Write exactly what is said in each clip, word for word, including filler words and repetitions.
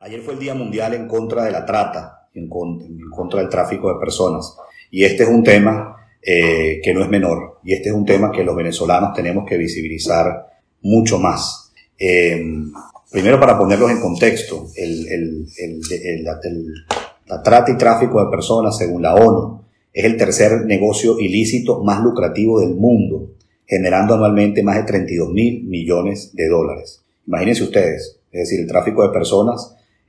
Ayer fue el Día Mundial en contra de la trata, en contra, en contra del tráfico de personas. Y este es un tema eh, que no es menor. Y este es un tema que los venezolanos tenemos que visibilizar mucho más. Eh, primero, para ponerlos en contexto, el, el, el, el, el, el, la trata y tráfico de personas, según la ONU, es el tercer negocio ilícito más lucrativo del mundo, generando anualmente más de treinta y dos mil millones de dólares. Imagínense ustedes, es decir, el tráfico de personas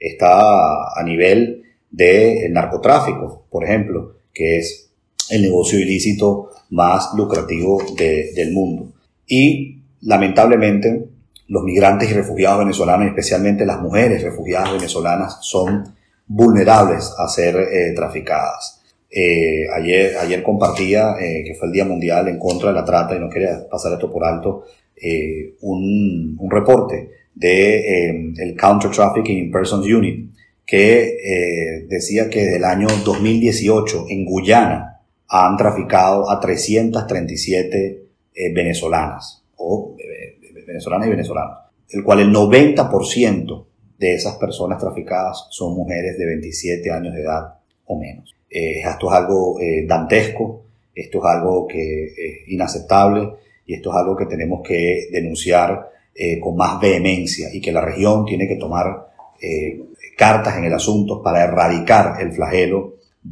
está a nivel del narcotráfico, por ejemplo, que es el negocio ilícito más lucrativo de, del mundo. Y, lamentablemente, los migrantes y refugiados venezolanos, especialmente las mujeres refugiadas venezolanas, son vulnerables a ser eh, traficadas. Eh, ayer, ayer compartía, eh, que fue el Día Mundial en contra de la trata, y no quería pasar esto por alto, eh, un, un reporte de eh, el Counter Trafficking in Persons Unit, que eh, decía que desde el año dos mil dieciocho en Guyana han traficado a trescientas treinta y siete eh, venezolanas, o eh, venezolanas y venezolanos, el cual el noventa por ciento de esas personas traficadas son mujeres de veintisiete años de edad o menos. Eh, esto es algo eh, dantesco, esto es algo que es inaceptable, y esto es algo que tenemos que denunciar eh, con más vehemencia, y que la región tiene que tomar eh, cartas en el asunto para erradicar el flagelo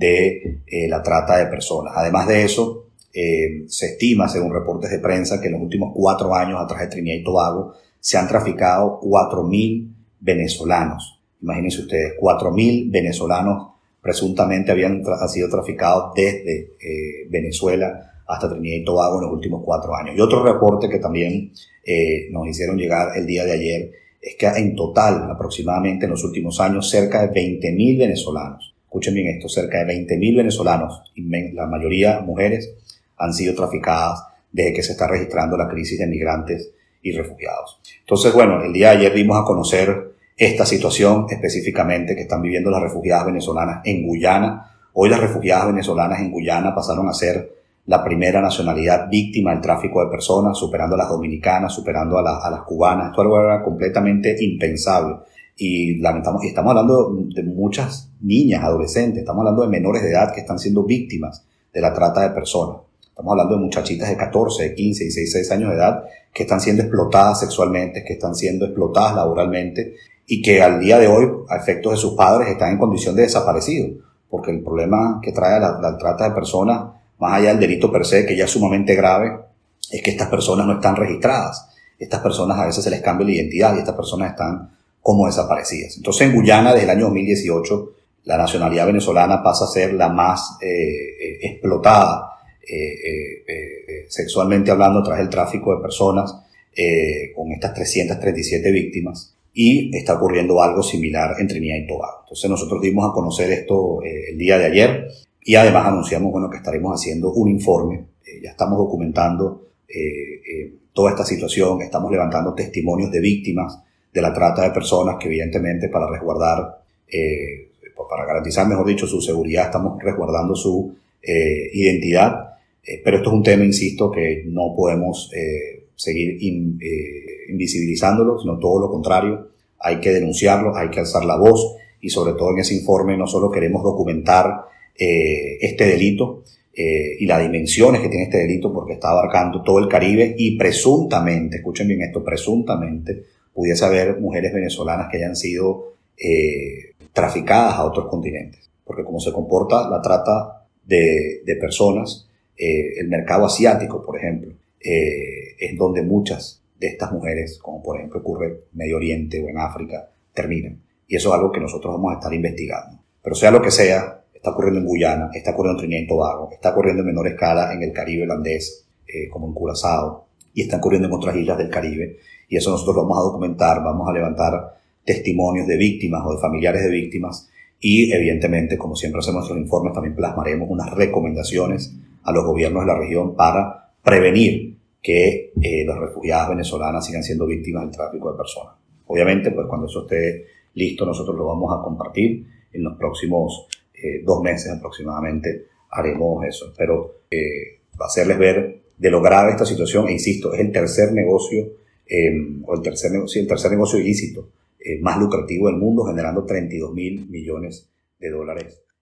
de eh, la trata de personas. Además de eso, eh, se estima, según reportes de prensa, que en los últimos cuatro años atrás de Trinidad y Tobago se han traficado cuatro mil venezolanos. Imagínense ustedes, cuatro mil venezolanos presuntamente habían tra- sido traficados desde eh, Venezuela hasta Trinidad y Tobago en los últimos cuatro años. Y otro reporte que también eh, nos hicieron llegar el día de ayer es que en total, aproximadamente en los últimos años, cerca de veinte mil venezolanos, escuchen bien esto, cerca de veinte mil venezolanos, la mayoría mujeres, han sido traficadas desde que se está registrando la crisis de migrantes y refugiados. Entonces, bueno, el día de ayer dimos a conocer esta situación específicamente que están viviendo las refugiadas venezolanas en Guyana. Hoy las refugiadas venezolanas en Guyana pasaron a ser la primera nacionalidad víctima del tráfico de personas, superando a las dominicanas, superando a, la, a las cubanas. Esto era completamente impensable. Y lamentamos, y estamos hablando de muchas niñas, adolescentes, estamos hablando de menores de edad que están siendo víctimas de la trata de personas. Estamos hablando de muchachitas de catorce, de quince, dieciséis años de edad que están siendo explotadas sexualmente, que están siendo explotadas laboralmente, y que al día de hoy, a efectos de sus padres, están en condición de desaparecidos. Porque el problema que trae la, la trata de personas, más allá del delito per se, que ya es sumamente grave, es que estas personas no están registradas. Estas personas a veces se les cambia la identidad y estas personas están como desaparecidas. Entonces, en Guyana, desde el año dos mil dieciocho, la nacionalidad venezolana pasa a ser la más eh, eh, explotada eh, eh, eh, sexualmente hablando, tras el tráfico de personas, eh, con estas trescientas treinta y siete víctimas. Y está ocurriendo algo similar en Trinidad y Tobago. Entonces nosotros dimos a conocer esto eh, el día de ayer, y además anunciamos, bueno, que estaremos haciendo un informe. Eh, ya estamos documentando eh, eh, toda esta situación, estamos levantando testimonios de víctimas de la trata de personas, que evidentemente para resguardar, eh, para garantizar, mejor dicho, su seguridad, estamos resguardando su eh, identidad. Eh, pero esto es un tema, insisto, que no podemos eh, seguir in, eh, invisibilizándolo, sino todo lo contrario. Hay que denunciarlo, hay que alzar la voz, y sobre todo en ese informe no solo queremos documentar eh, este delito eh, y las dimensiones que tiene este delito, porque está abarcando todo el Caribe, y presuntamente, escuchen bien esto, presuntamente pudiese haber mujeres venezolanas que hayan sido eh, traficadas a otros continentes, porque como se comporta la trata de, de personas, eh, el mercado asiático, por ejemplo, eh, es donde muchas de estas mujeres, como por ejemplo ocurre en Medio Oriente o en África, terminan. Y eso es algo que nosotros vamos a estar investigando. Pero sea lo que sea, está ocurriendo en Guyana, está ocurriendo en Trinidad y Tobago, está ocurriendo en menor escala en el Caribe holandés, eh, como en Curazao, y está ocurriendo en otras islas del Caribe. Y eso nosotros lo vamos a documentar, vamos a levantar testimonios de víctimas o de familiares de víctimas, y evidentemente, como siempre hacemos nuestros informes, también plasmaremos unas recomendaciones a los gobiernos de la región para prevenir que eh, las refugiadas venezolanas sigan siendo víctimas del tráfico de personas. Obviamente, pues cuando eso esté listo, nosotros lo vamos a compartir en los próximos eh, dos meses aproximadamente. Haremos eso. Espero eh, hacerles ver de lo grave esta situación. E insisto, es el tercer negocio, eh, o el tercer, sí, el tercer negocio ilícito eh, más lucrativo del mundo, generando treinta y dos mil millones de dólares